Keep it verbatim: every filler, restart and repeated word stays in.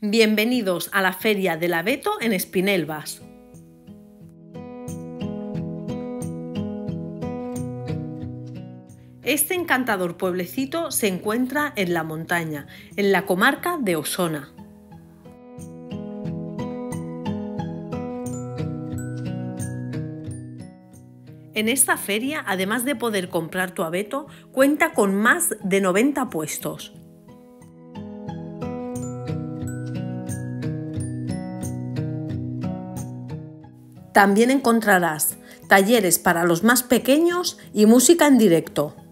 Bienvenidos a la Feria del Abeto en Espinelvas. Este encantador pueblecito se encuentra en la montaña, en la comarca de Osona. En esta feria, además de poder comprar tu abeto, cuenta con más de noventa puestos. También encontrarás talleres para los más pequeños y música en directo.